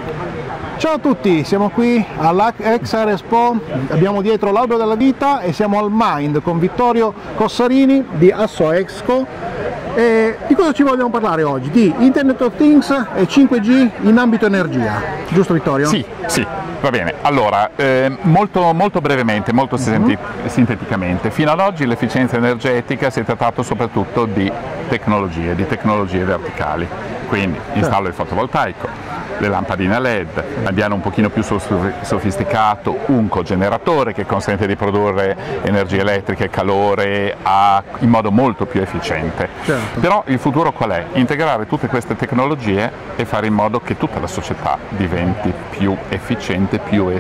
Ciao a tutti, siamo qui all'XR Expo, abbiamo dietro l'albero della vita e siamo al Mind con Vittorio Cossarini di Assoexco. E di cosa ci vogliamo parlare oggi? Di Internet of Things e 5G in ambito energia, giusto Vittorio? Sì, va bene. Allora, molto brevemente, molto sinteticamente, fino ad oggi l'efficienza energetica si è trattato soprattutto di tecnologie verticali, quindi installo il fotovoltaico, le lampadine LED, abbiamo un pochino più sofisticato un cogeneratore che consente di produrre energia elettrica e calore in modo molto più efficiente. Certo. Però il futuro qual è? Integrare tutte queste tecnologie e fare in modo che tutta la società diventi più efficiente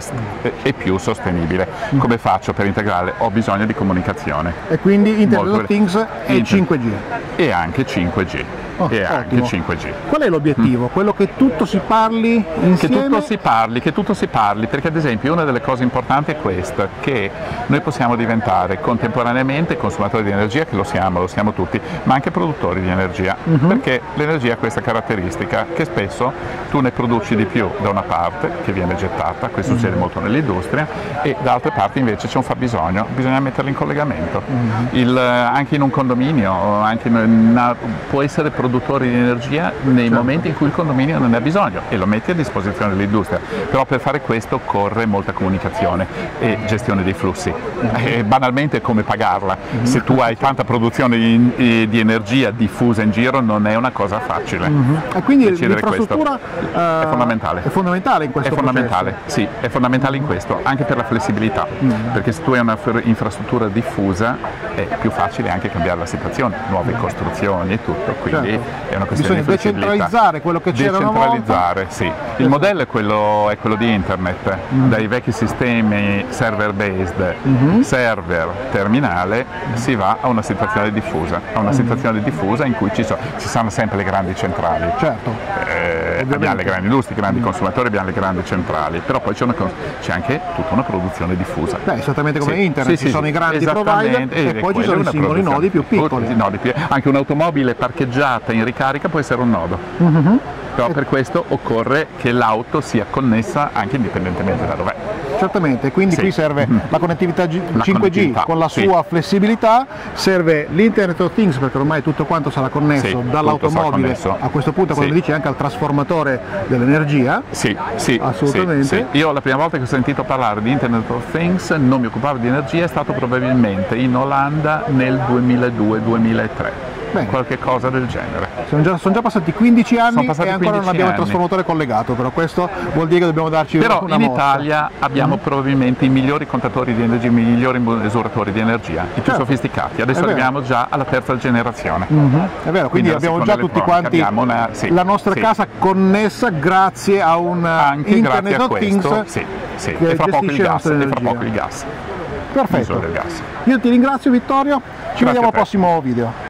e più sostenibile. Come faccio per integrare? Ho bisogno di comunicazione. E quindi Internet of Things e 5G. E anche 5G. Anche 5G. Qual è l'obiettivo? Quello che tutto si parli insieme? Che tutto si parli, perché ad esempio una delle cose importanti è questa, che noi possiamo diventare contemporaneamente consumatori di energia, che lo siamo tutti, ma anche produttori di energia, perché l'energia ha questa caratteristica che spesso tu ne produci di più da una parte, che viene gettata, questo succede molto nell'industria, e da altre parti invece c'è un fabbisogno, bisogna metterlo in collegamento. Anche in un condominio, può essere produttore di energia nei momenti in cui il condominio non ne ha bisogno e lo metti a disposizione dell'industria, però per fare questo occorre molta comunicazione e gestione dei flussi. Banalmente come pagarla, se tu hai tanta produzione di energia diffusa in giro non è una cosa facile. E quindi l'infrastruttura è fondamentale. È fondamentale in questo processo? Sì, è fondamentale in questo, anche per la flessibilità, perché se tu hai una infrastruttura diffusa è più facile anche cambiare la situazione, nuove costruzioni e tutto, quindi è una questione di flessibilità. Decentralizzare quello che c'era una volta. Sì. Il modello è quello di internet, dai vecchi sistemi server based, server terminale, si va a una situazione diffusa, in cui ci sono sempre le grandi centrali. Certo. Abbiamo le grandi industrie, i grandi consumatori, abbiamo le grandi centrali, però poi c'è anche tutta una produzione diffusa. Esattamente come internet, ci sono i grandi provider e poi ci sono i singoli nodi più piccoli. Anche un'automobile parcheggiata in ricarica può essere un nodo. Però per questo occorre che l'auto sia connessa anche indipendentemente da dov'è. Certamente, quindi qui serve la connettività 5G con la sua flessibilità, serve l'Internet of Things perché ormai tutto quanto sarà connesso dall'automobile a questo punto, come dice, anche al trasformatore dell'energia. Sì, assolutamente. Io la prima volta che ho sentito parlare di Internet of Things, non mi occupavo di energia, è stato probabilmente in Olanda nel 2002-2003. Qualche cosa del genere. Sono già passati 15 anni e ancora non abbiamo il trasformatore collegato, però questo vuol dire che dobbiamo darci una mossa. Però in Italia abbiamo probabilmente i migliori contatori di energia, i migliori misuratori di energia, i più sofisticati. Adesso arriviamo già alla terza generazione. È vero, quindi abbiamo già tutti quanti la nostra casa connessa grazie a un Internet of Things e fra poco il gas. Perfetto. Io ti ringrazio Vittorio, ci vediamo al prossimo video.